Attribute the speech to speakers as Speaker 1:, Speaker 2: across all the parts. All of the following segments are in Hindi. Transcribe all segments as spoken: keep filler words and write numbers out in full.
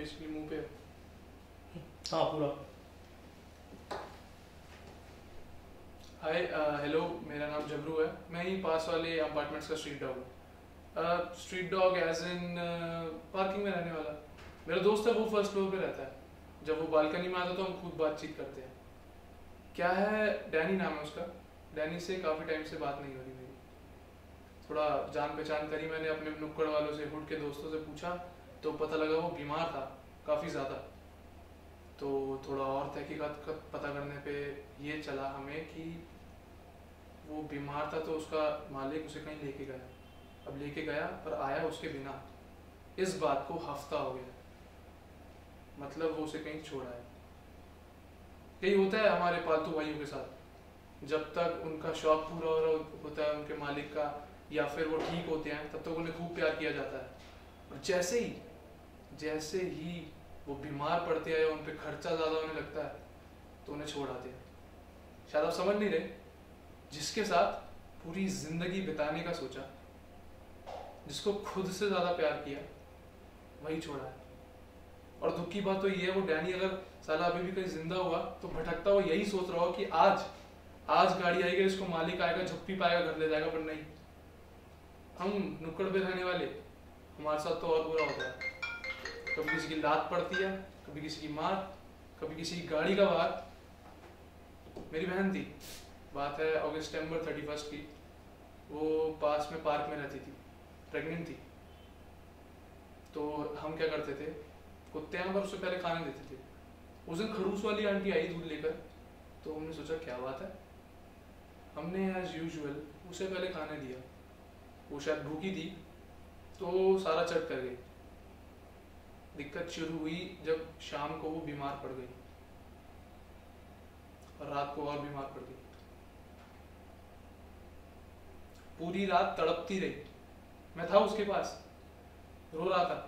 Speaker 1: बेसिकली मुंह पे।
Speaker 2: हाँ पूरा।
Speaker 1: हाय हेलो, मेरा नाम जबरू है। मैं ही पास वाले अपार्टमेंट्स का स्ट्रीट डॉग हूँ। Street dog as in parking में रहने वाला। मेरा दोस्त है, वो फर्स्ट फ्लोर पे रहता है। जब वो बालकनी में आता है तो हम खूब बातचीत करते हैं। क्या है, डैनी नाम है उसका। डैनी से काफ़ी टाइम से बात नहीं हो रही मेरी। थोड़ा जान पहचान करी मैंने अपने नुक्कड़ वालों से, हुड के दोस्तों से पूछा तो पता लगा वो बीमार था काफ़ी ज़्यादा। तो थोड़ा और तहकीकात कर पता करने पे ये चला हमें कि वो बीमार था तो उसका मालिक उसे कहीं लेके गया। अब लेके गया पर आया उसके बिना। इस बात को हफ्ता हो गया, मतलब वो उसे कहीं छोड़ा है। यही होता है हमारे पालतू भाइयों के साथ। जब तक उनका शौक पूरा हो रहा होता है उनके मालिक का, या फिर वो ठीक होते हैं, तब तक उन्हें खूब प्यार किया जाता है। और जैसे ही जैसे ही वो बीमार पड़ते हैं या उन पर खर्चा ज़्यादा होने लगता है तो उन्हें छोड़ आते हैं। शायद आप समझ नहीं रहे, जिसके साथ पूरी जिंदगी बिताने का सोचा, जिसको खुद से ज़्यादा प्यार किया, वही छोड़ा है। और दुख की बात तो ये है, वो डैनी अगर साला अभी भी कहीं जिंदा हुआ तो भटकता हुआ यही सोच रहा हो कि आज आज गाड़ी आएगी, इसको मालिक आएगा, झप्पी पाएगा, घर ले जाएगा। पर नहीं, हम नुक्कड़ पे रहने वाले, हमारे साथ तो और बुरा होता है। कभी किसी की लात पड़ती है, कभी किसी की मार, कभी किसी की गाड़ी का वार। मेरी बहन थी, बात है अगस्त सितंबर थर्टी फर्स्ट की। वो पास में पार्क में रहती थी, प्रेग्नेंट थी। तो हम क्या करते थे, कुत्ते हैं पर उससे पहले खाने देते थे। उस दिन खड़ूस वाली आंटी आई दूध लेकर, तो हमने सोचा क्या बात है, हमने एज यूजुअल उसे पहले खाने दिया। वो शायद भूखी थी तो सारा चट कर गई। दिक्कत शुरू हुई जब शाम को वो बीमार पड़ गई और रात को और बीमार पड़ गई। पूरी रात तड़पती रही। मैं था उसके पास, रो रहा था।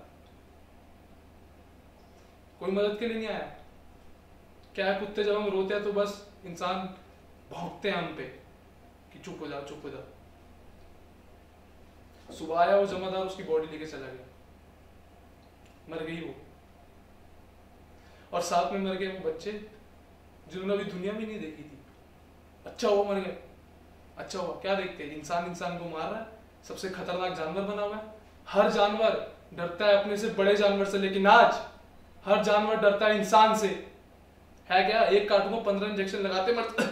Speaker 1: कोई मदद के लिए नहीं आया। क्या है, कुत्ते जब हम रोते हैं तो बस इंसान भौंकते हैं हम पे कि चुप हो जाओ, चुप हो जाओ। सुबह आया वो जमादार, उसकी बॉडी लेके चला गया। मर गई वो, और साथ में मर गए वो बच्चे जिन्होंने अभी दुनिया भी नहीं देखी थी। अच्छा हुआ मर गए, अच्छा हुआ। क्या देखते हैं, इंसान इंसान को मार रहा है, सबसे खतरनाक जानवर बना हुआ है। हर जानवर डरता है अपने से बड़े जानवर से, लेकिन आज हर जानवर डरता है इंसान से। है क्या, एक काटू को पंद्रह इंजेक्शन लगाते मरते।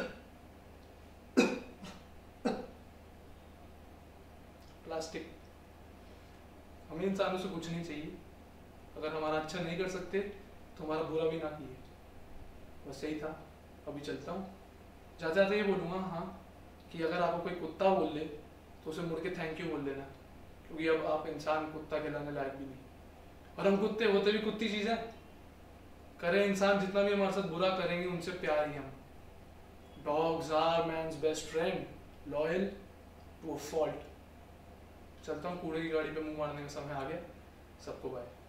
Speaker 1: प्लास्टिक। हमें इंसानों से कुछ नहीं चाहिए। अगर हमारा अच्छा नहीं कर सकते तो हमारा बुरा भी ना किए। बस यही था। अभी चलता हूँ। जाते जाते ये बोलूँगा हाँ कि अगर आपको कोई कुत्ता बोल ले तो उसे मुड़ के थैंक यू बोल देना, क्योंकि अब आप इंसान कुत्ता खिलाने लायक भी नहीं। और हम कुत्ते होते भी कुत्ती चीज़ है। करें इंसान जितना भी हमारे साथ बुरा करेंगे, उनसे प्यार ही हम। Dogs are man's best friend, loyal to a fault. चलता हूँ, कूड़े की गाड़ी पे मुंह मारने का समय आ गया। सबको बाय।